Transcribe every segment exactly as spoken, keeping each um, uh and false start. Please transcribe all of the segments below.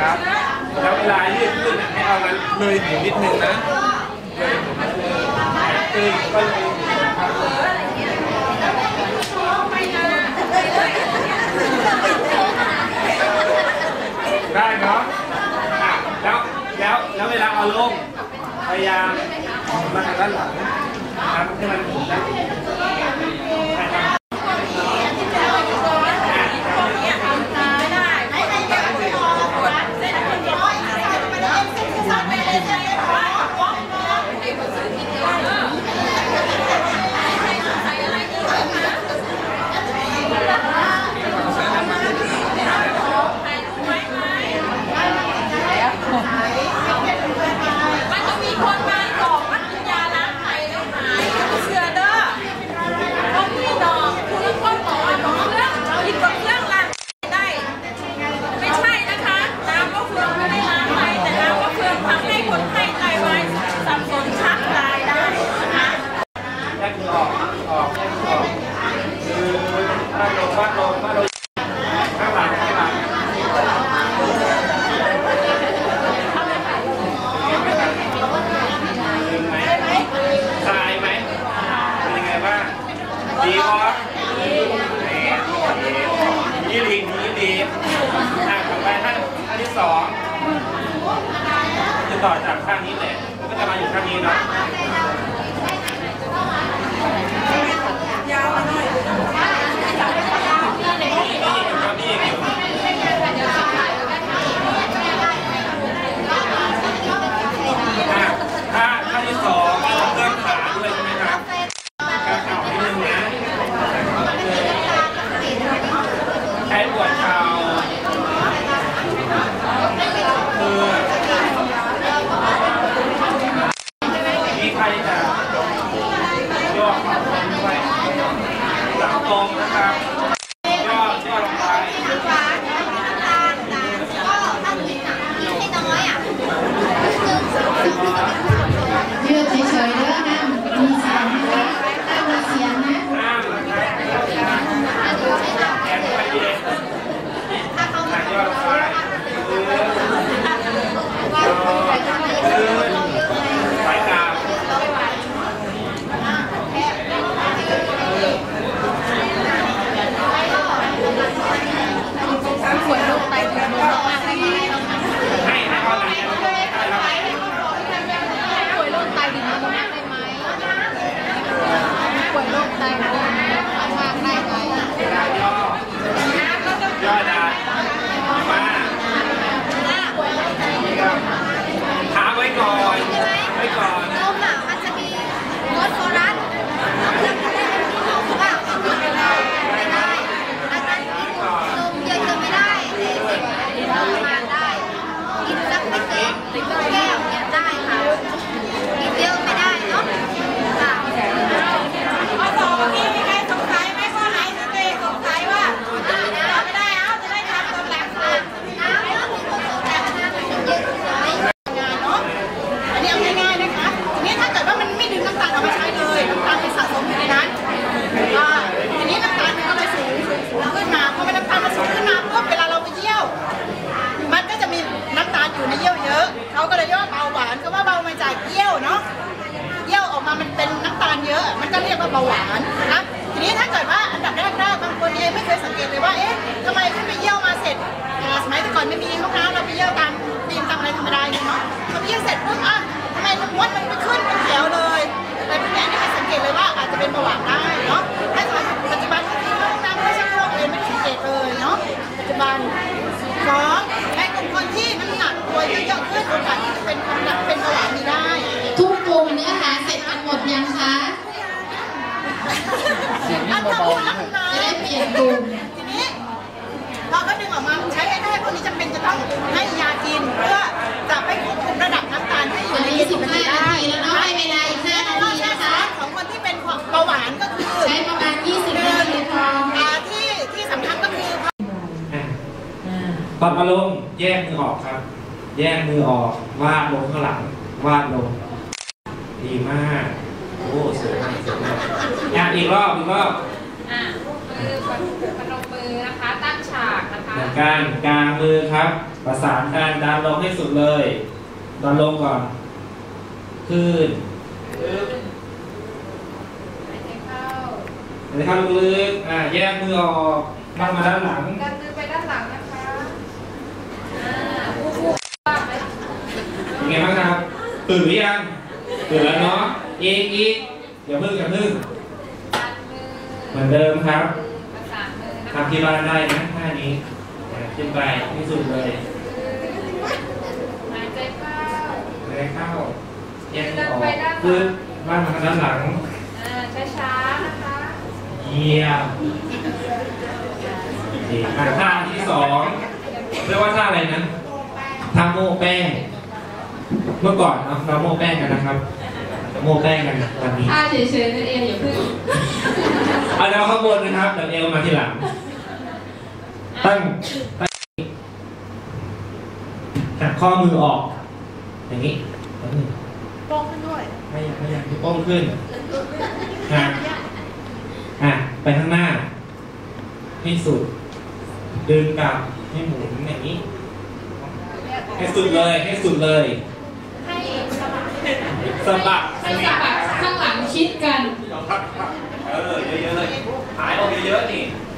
ครับแล้วเวลายืดขึ้นให้เอาเลยหูนิดนึงนะเลยหูตึงก็เลยได้เนาะแล้วแล้วแล้วเวลาเอาลงพยายามมาทางด้านหลังนะครับให้มันหมุนได้ดีวะยี่ลีนี้ดีอ่ะต่อไปท่านท่านที่สองจะต่อจากข้างนี้แหละก็จะมาอยู่ข้างนี้เนาะยาวหน่อยถ้าท่านที่สองเริ่มขาด้วยใช่ไหมครับการเข่านิดนึงนะใช้ปวดเข่าคือมีใครจะย่อเข่าลงไปหลังตรงนะครับย่อย่อลงไปยืดเฉยๆเด้อห้ามมีเสียงนะคะห้ามมีเสียงนะห้ามนะครับแขนไปเย็นหลังย่อลงไปสายตาปวดลูกไตปวดลูกมากเลยให้ให้เอาหลังเนี่ยป่วยโรคไตถึงมากได้ไหมป่วยโรคไตทำมากได้ไหมย่อย่อได้มาถามไว้ก่อนไว้ก่อนนมอ่ะมันจะมีรสโซรัสว่าไม่ได้ไม่ได้อันนั้นนมเยอะๆไม่ได้แต่นมมาได้กินสักไม่เกินแก้วเนี่ยได้ค่ะกินเยอะไม่ได้เนาะค่ะข้อสอบนี้มีใครสงสัยไหมข้อไหนที่ตัวเองสงสัยว่าไม่ได้เอาจะได้ทำตอนหลังค่ะเอาแล้วมีคนสงสัยนะมันเยอะเลยงานเนาะอันนี้เอาง่ายๆนะคะทีนี้ถ้าเกิดว่ามันไม่ดึงน้ำตาลออกมาใช้เลยน้ำตาลมันสะสมอยู่ในนั้นก็ทีนี้น้ำตาลมันก็เลยสูงสูงขึ้นมาพอมันน้ำตาลมันสูงขึ้นมาปุ๊บเวลาเราไปเยี่ยวมันก็จะมีน้ำตาลอยู่ในเยี่ยวเยอะเขาก็เลยเรียกว่าเบาหวานก็ว่าเบามาจากเยี่ยวเนาะเยี่ยวออกมามันเป็นน้ำตาลเยอะมันก็เรียกว่าเบาหวานนะทีนี้ถ้าเกิดว่าอันดับแรกๆบางคนเองไม่เคยสังเกตเลยว่าเอ๊ะทำไมขึ้นไปเยี่ยวมาเสร็จสมัยแต่ก่อนไม่มีห้องน้ำเราไปเยี่ยวตามตีนตามอะไรธรรมดาเนาะพอไปเยี่ยวเสร็จปุ๊บอ่ะทำไมมดมันไปขึ้นเป็นแถวเลยแต่พวกนี้ไม่เคยสังเกตเลยว่าอาจจะเป็นเบาหวานได้เนาะถ้าสมัยปัจจุบันก็คือห้องน้ำไม่ใช่พวกเลยไม่ได้สังเกตเลยเนาะปัจจุบันสองในกลุ่มคนที่น้ำหนักตัวเยอะๆขึ้นโอกาสที่จะเป็นความดันเป็นเบาหวานมีได้ทุกกลุ่มเนื้อหาเสร็จกันหมดยังคะอันเบาๆจะได้เปลี่ยนกลุ่มทีนี้พอเขาดึงออกมาใช้ให้ได้พวกนี้จำเป็นจะต้องให้ยากินเพื่อจะไปควบคุมระดับน้ำตาลให้อยู่ในยี่สิบนาทีได้แล้วเนาะให้เวลาอีกห้านาทีนะคะของคนที่เป็นเบาหวานก็คือใช้ประมาณยี่สิบนาทีพอที่ที่สำคัญก็คือตอนมาลงแยกมือออกครับแยกมือออกวาดลงข้างหลังวาดลงดีมากโอ้สวยมากสวยมากอ่ะอีกรอบอีกรอบอ่ะมือพนมมือนะคะตั้งฉากนะคะเหมือนกันกลางมือครับประสานกันดันลงให้สุดเลยดันลงก่อนขึ้นปึ๊บหายใจเข้าหายใจเข้าลึกๆอ่าแยกมือออกนั่งมาด้านหลังดันมือไปด้านหลังนะคะอ่าคู่คู่เป็นไงบ้างครับตื่นหรือยังตื่นแล้วเนาะอีกอีกอย่าพึ่งอย่าพึ่งเหมือนเดิมครับทำที่บ้านได้นะท่านี้ขึ้นไปที่สุดเลยหายใจเข้าหายใจเข้าแยกออกคือบ้านมาด้านหลังช้าๆนะคะเยี่ยมท่าที่สองเรียกว่าท่าอะไรนะท่าโม่แป้งเมื่อก่อนเนาะเราโม่แป้งกันนะครับโม่แป้งกันวันนี้ท่าเฉยๆนั่นเองอย่าพึ่งเอาเราข้างบนนะครับเดี๋ยวเอวมาทีหลังตั้งหักข้อมือออกอย่างนี้โป้งขึ้นด้วยไม่อยากไม่อยากที่โป้งขึ้นหักอ่ะไปข้างหน้าให้สุดดึงกลับให้หมุนอย่างนี้ให้สุดเลยให้สุดเลยให้สะบัดสะบัดให้สะบัดข้างหลังชิดกันเออเยอะๆเลยหายออกเยอะๆนี่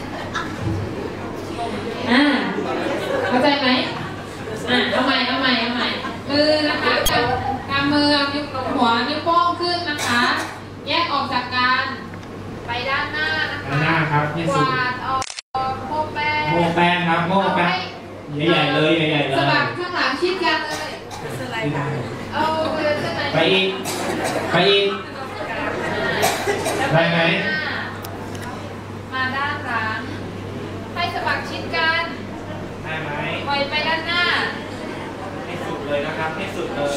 อ่าเข้าใจไหมอ่าเอาใหม่เอาใหม่เอาใหม่มือนะคะกำกำมือนิ้วหัวนิ้วโป้งขึ้นนะคะแยกออกจากกันไปด้านหน้านะคะด้านหน้าครับกวาดออกโม่แป้งโม่แป้งครับโม่แป้งใหญ่ๆเลยใหญ่ๆเลยสะบัดข้างหลังชิดกันเลยเอาไปอีกไปอีกได้ไหมมาด้านหลังให้สะบัดชิดกันได้ไหมปล่อยไปด้านหน้าให้สุดเลยนะครับให้สุดเลย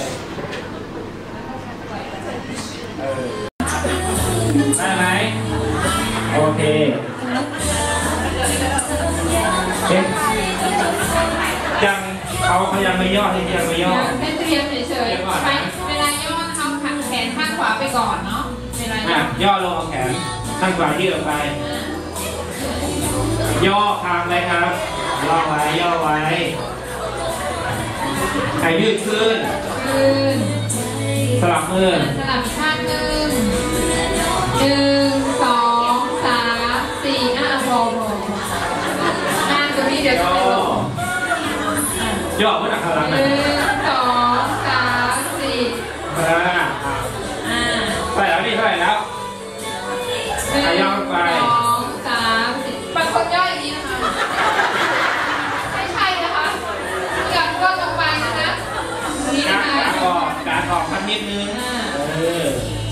เออได้ไหมโอเคยังเขาเขายังไม่ย่อที่ยังไม่ย่อเป็นเตรียมเฉยๆไปเวลาย่อเขาแขนข้างขวาไปก่อนเนาะเวลาย่อลงเอาแขนข้างขวายืดออกไปย่อคางเลยครับย่อไว้ย่อไว้ใครยืดขึ้นขึ้นสลับมือสลับข้างหนึ่งหนึ่งสองสามสี่ห้าโบโบห้าตัวนี้เดี๋ยวจะลงย่อเพื่อหักหลังหนึ่งสองสามสี่อ่าอ่าไปแล้วนี่เท่าไหร่แล้วหนึ่งสองสามสี่บางคนย่ออย่างนี้นะคะไม่ใช่นะคะกลับก็ลงไปนะนี่นะคะการออกการออกสักนิดนึงเออ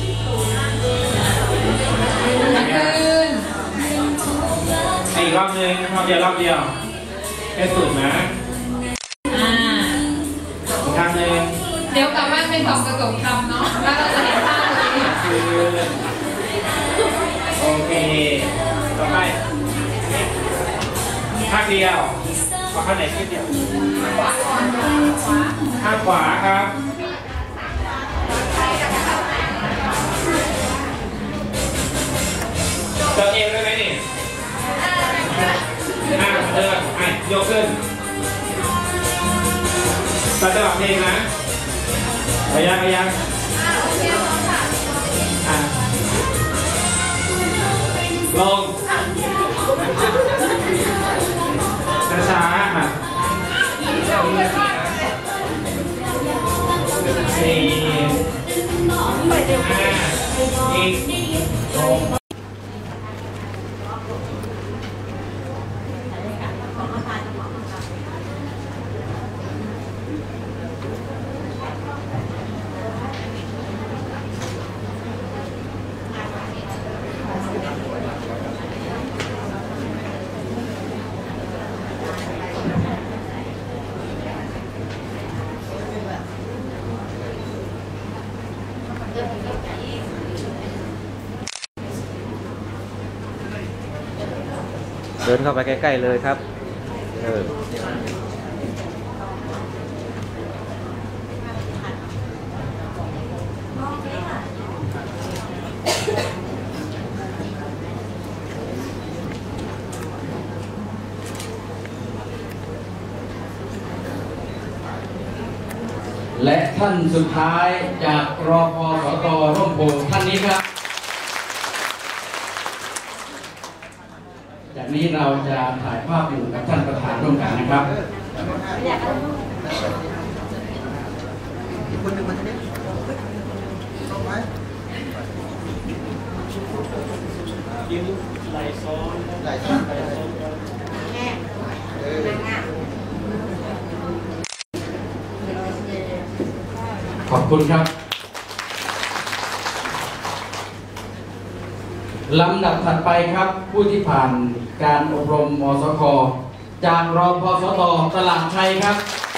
ขึ้นอีกรอบนึงรอบเดียวรอบเดียวแค่สุดนะทางหนึ่งเดี๋ยวกลับบ้านไปส่องกระจกทำเนาะแล้วเราจะเห็นภาพตัวนี้โอเคต่อไปข้างเดียวขอข้างไหนข้างเดียวข้างขวาครับเติมเองได้ไหมนี่อ่าเดินไอ้ยกขึ้นตัดจังหวะเพลงนะไปยังไปยังอ่ะลงช้าๆอ่ะสี่ห้าอีกหกเดินเข้าไปใกล้ๆเลยครับเออและท่านสุดท้ายจากรพสตร่มโพธิ์ท่านนี้ครับจากนี้เราจะถ่ายภาพอยู่กับท่านประธานร่วมกันนะครับยิ้มไหลซ้อนไหลซ้อนไหลซ้อนขอบคุณครับลำดับถัดไปครับผู้ที่ผ่านการอบรมมสค.จากรพสตตลาดชัยครับ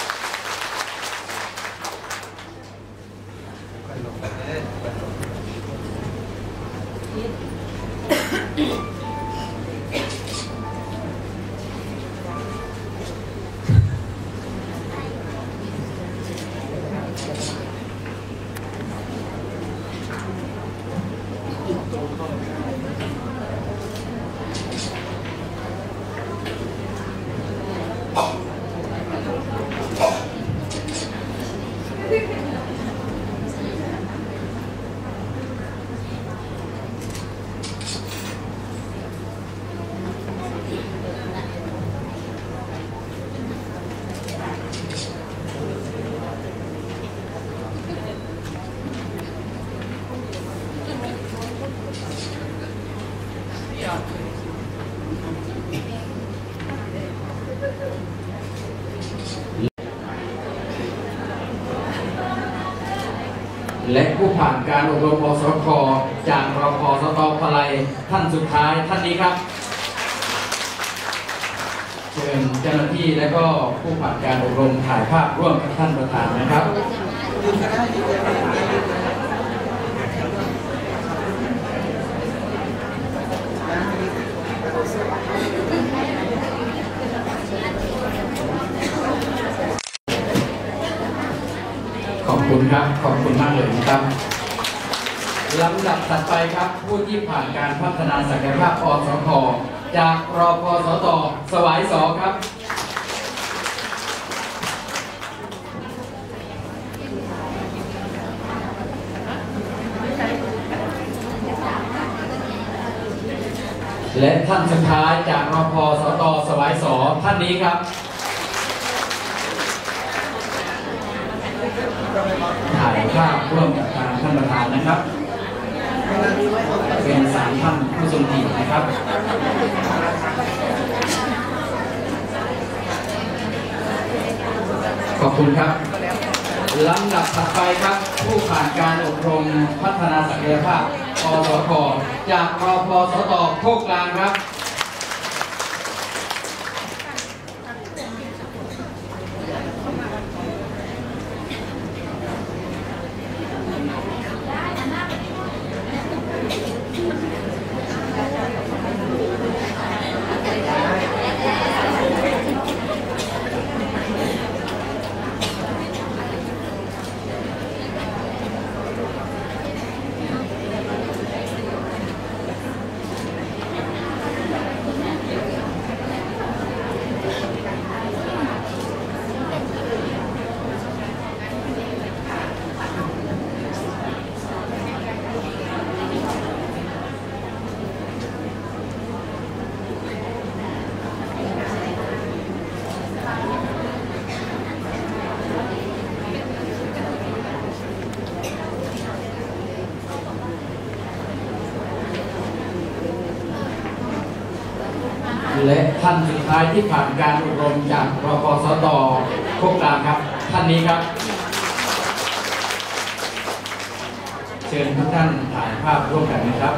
และผู้ผ่านการอบรมมสค.จากรพสตพลัยท่านสุดท้ายท่านนี้ครับเชิญเจ้าหน้าที่และก็ผู้ผ่านการอบรมถ่ายภาพร่วมกับท่านประธานนะครับขอบคุณครับขอบคุณมากเลยนะครับลำดับถัดไปครับผู้ที่ผ่านการพัฒนาศักยภาพอสค.จากรพสตสวายสอครับและท่านสุดท้ายจากรพสตสวายสอท่านนี้ครับถ่ายภาพร่วมกับทางท่านประธานนะครับเป็นสามท่านผู้ทรงเกียรตินะครับขอบคุณครับลำดับถัดไปครับผู้ผ่านการอบรมพัฒนาศักยภาพอสค.จากรพสตโคกกลางครับและท่านสุดท้ายที่ผ่านการอบรมจากรพสตโคกกลางครับท่านนี้ครับเชิญทุกท่านถ่ายภาพร่วมกันนะครับ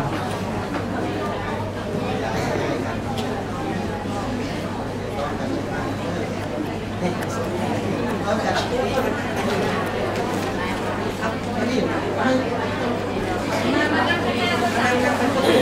เ